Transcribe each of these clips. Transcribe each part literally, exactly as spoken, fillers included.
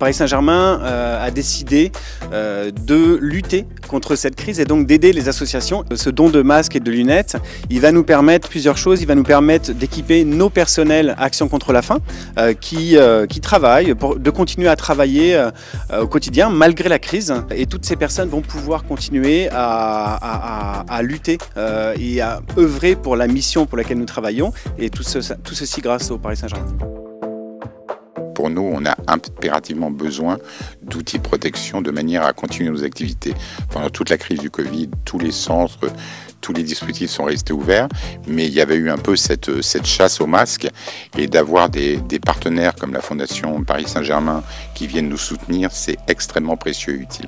Paris Saint-Germain euh, a décidé euh, de lutter contre cette crise et donc d'aider les associations. Ce don de masques et de lunettes, il va nous permettre plusieurs choses. Il va nous permettre d'équiper nos personnels Action contre la faim euh, qui, euh, qui travaillent, pour, de continuer à travailler euh, au quotidien malgré la crise. Et toutes ces personnes vont pouvoir continuer à, à, à, à lutter euh, et à œuvrer pour la mission pour laquelle nous travaillons. Et tout, ce, tout ceci grâce au Paris Saint-Germain. Pour nous, on a impérativement besoin d'outils de protection de manière à continuer nos activités. Pendant toute la crise du Covid, tous les centres, tous les dispositifs sont restés ouverts, mais il y avait eu un peu cette, cette chasse aux masques et d'avoir des, des partenaires comme la Fondation Paris Saint-Germain qui viennent nous soutenir, c'est extrêmement précieux et utile.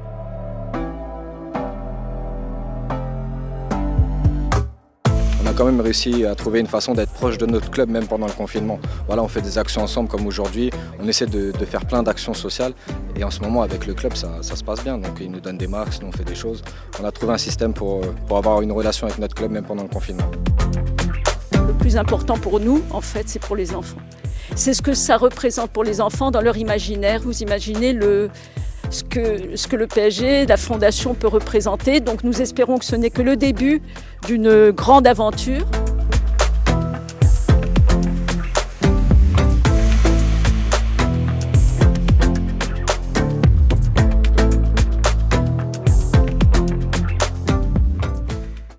On a quand même réussi à trouver une façon d'être proche de notre club même pendant le confinement. Voilà, on fait des actions ensemble comme aujourd'hui, on essaie de, de faire plein d'actions sociales et en ce moment avec le club ça, ça se passe bien, donc ils nous donnent des marques, nous on fait des choses. On a trouvé un système pour, pour avoir une relation avec notre club même pendant le confinement. Le plus important pour nous en fait c'est pour les enfants. C'est ce que ça représente pour les enfants dans leur imaginaire. Vous imaginez le... Ce que, ce que le P S G, la Fondation peut représenter. Donc nous espérons que ce n'est que le début d'une grande aventure.